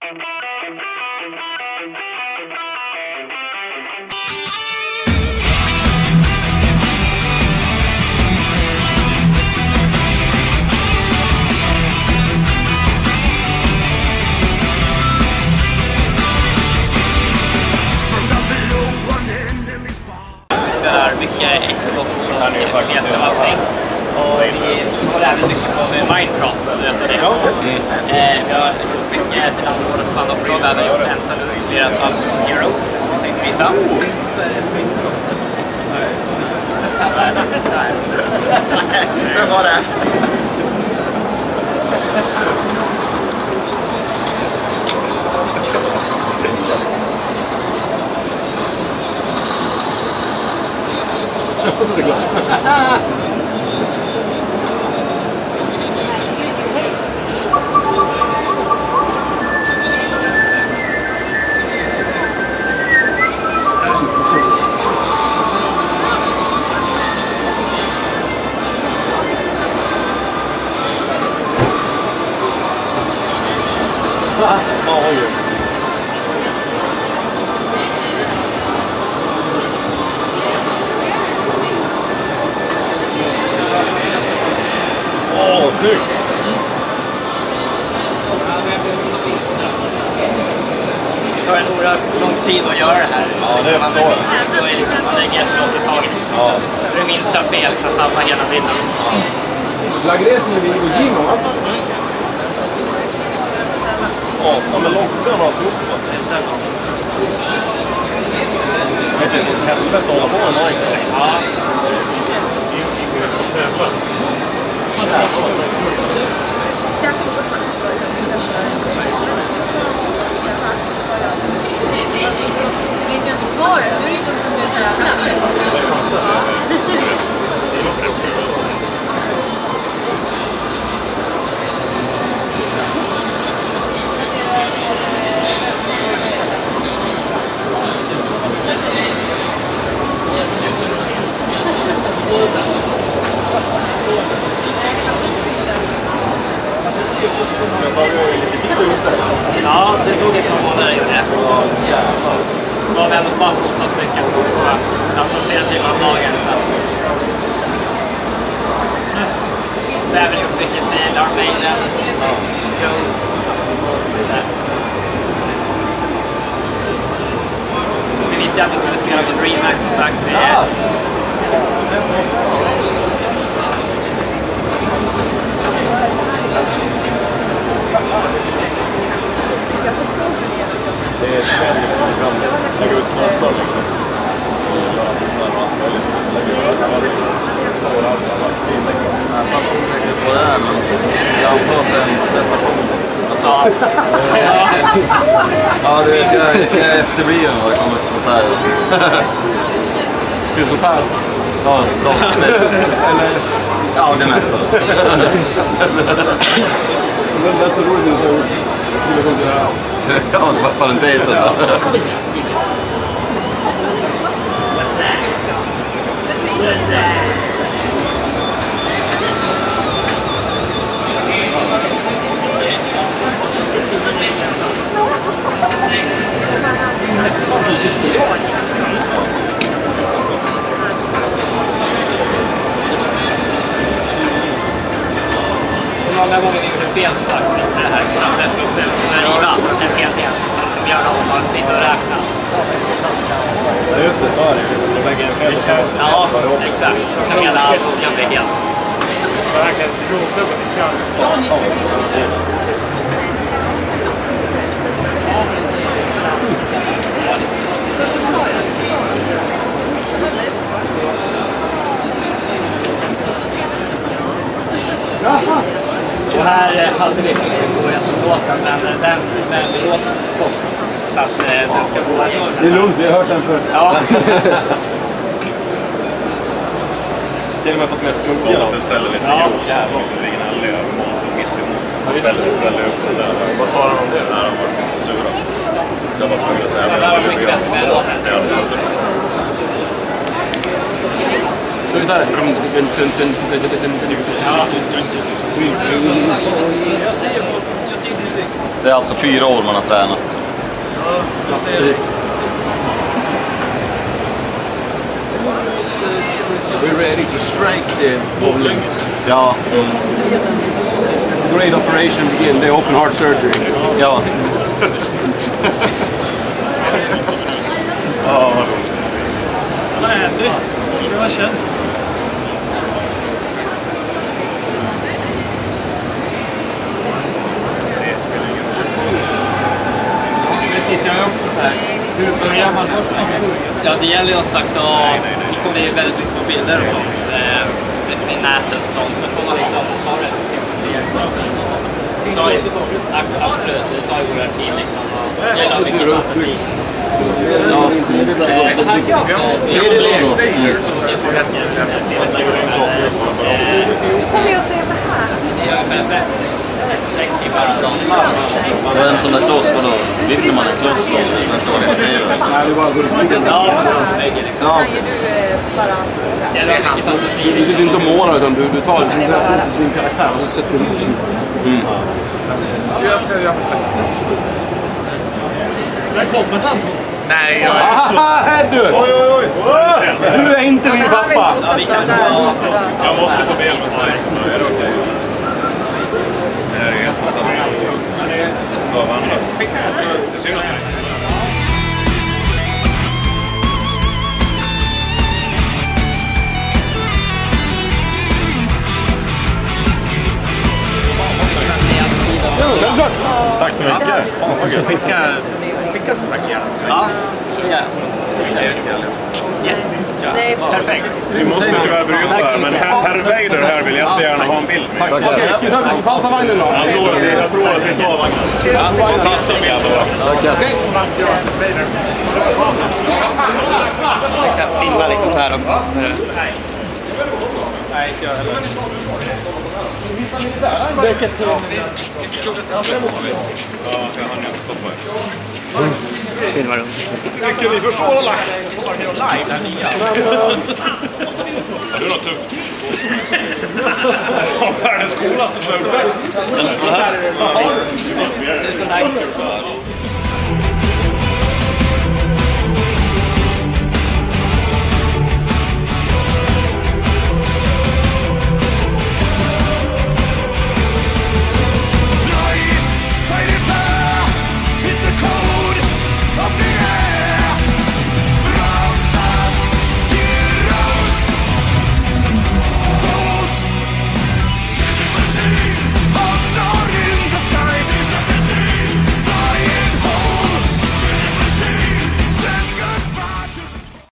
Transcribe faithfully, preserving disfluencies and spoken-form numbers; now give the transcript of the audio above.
Mycket Xbox och P S och allting. Och vi håller även mycket på med Minecraft. Det. Mm. Eh, vi har gjort mycket till andra året fan också. Vi har även gjort en som illustrerat av Heroes som jag tänkte visa. Vem var det? Jag är så glad. Snyggt! Det tar en oerhört lång tid att göra det här. Ja, det förstår jag. Då är liksom, man lägger ett långt i taget. Ja. Så det minsta fel kan sabba hela bilden. Lagresen är vid Gojino, va? Satan med loggan och alltihop. Det är så bra. Vet du, det är helvete att hålla på med Minecraft. Ja. Vet jag inte svaret, då är det inte som du Ska jag ta lite tid ute? Ja, det tog ett par månader gjorde det. Då har vi ändå svart åtta stycken som går på alltså flera timmar om dagen. Så vi har även gjort mycket till Iron Maiden, Ghost och så vidare. Vi visste att vi skulle spela på DreamHack som sagt. Så vi är... Det är ett skäl liksom, vi kan lägga ut kassar liksom. Och göra möjligt. Lägga ut alla liksom. Och det här ska vara fint liksom. Jag fattar inte riktigt vad det är, men jag antar att det är en prestation. Alltså, ja, du vet, jag, jag är efterbliven vad det kommer till sånt här. Till sånt här? Ja, de Eller, ja, det mesta. Men det är så roligt att du skulle gå till det här. Ja, det var parentesen då. Många gånger vi gjorde fel som sagt med det här examlet uppe med riva en hel del som gör om man sitter och räknar. Ja just det, så är det. Liksom, det lägger en fel på oss. Ja, exakt. Då kan hela allt bli helt. Det är verkligen roligt att det kan så. Och här hade vi låten, men den, den låten stopp. Så att eh, den ska gå. Det är lugnt, vi har hört den förut. Ja. Till och med fått med skuggan. Ja, det ställer lite ja. gjort. Jävlar, det ligger en allé mat och mitt emot. Så ställer vi ställer upp den där. Vad sa han om det? När han var sura. Så jag var tvungen att säga att jag skulle bygga på låten till jag hade ställt upp. Look at that. Ja. Jag ser ju, jag ser ju Det är alltså fyra år man har tränat. We're ready to strike the bowling. Ja. Great operation begin, the open heart surgery. Ja. Ja, vad roligt. Vad händer? Det var känt. Precis, jag är också så här. Hur börjar man? Ja, det gäller ju som sagt att vi kommer ju väldigt mycket på bilder och sånt eh, med nätet och sånt. Men får man liksom ta det det tar ju absolut, det tar ju vår arkiv liksom. Det gäller mycket fantasi. Ja, det här kan jag kommer jag säga så här. Vad är en sån där kloss? Vadå? Bygger man en kloss och sen ska man passera? Nej, det är bara att gå till spiken. Ja, liksom. Ja. Det är mycket fantasi. Du sitter inte och målar utan du, du tar din karaktär och så sätter du ut. Mm. Där kommer han. Nej, jag Haha, här du! Oj, oj, oj! Du är inte min pappa! Ja, vi kan vara så. Jag måste få be med sig. Är det okej? Det här är helt fantastiskt. Ta och vandra. Så synd att tack så mycket. Skicka, skicka så sagt gärna. Ja, ja. Yes. Nej, Perfekt. Vi måste tyvärr bryta här, men herr, herr Weider här vill jättegärna ha en bild. Tack så mycket. Okej, ska vi pausa vagnen då? Jag tror, att, jag tror att vi tar vagnen. Sista bild då. Okej. Jag kan filma lite här också. Nej, inte jag heller. Lycka till. Ja, jag hann inte stoppa. Filmar du? Tycker ni förstår alla? Live där nya. Ja, det var tufft. Ja, världens coolaste snurr. Det är sån här kul.